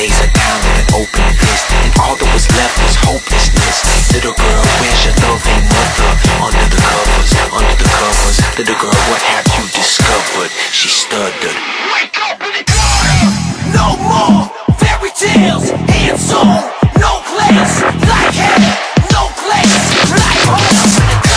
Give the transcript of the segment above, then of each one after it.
gaze her down with an open fist, and all that was left was hopelessness. Little girl, where's your loving mother? Under the covers, under the covers. Little girl, what have you discovered? She stuttered. Wake up in the dark! No more fairy tales, hands on, no place like hell, no place like home.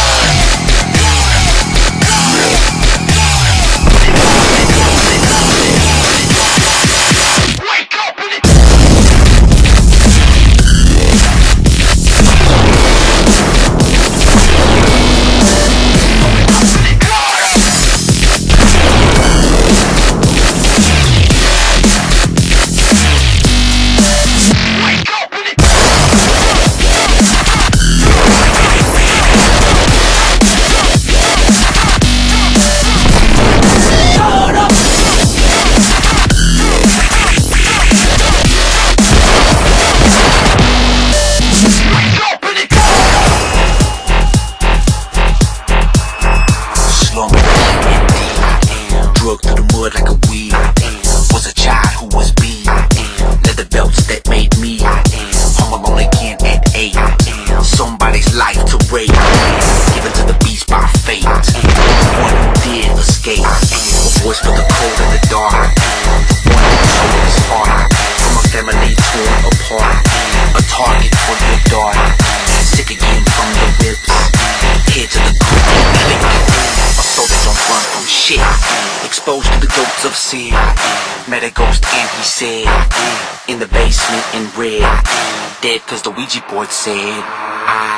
Drugged through the mud like a weed. Was a child who was beat. Leather belts that made me home alone again at 8. Somebody's life to rape, given to the beast by fate. One who did escape, a voice for the cold and the dark. One who sold his heart from a family torn apart. A target for your daughter, sick again from the whips. Head to the click. A soldier don't run from shit. Exposed to the goats of sin. Met a ghost and he said, in the basement in red, dead cause the Ouija board said,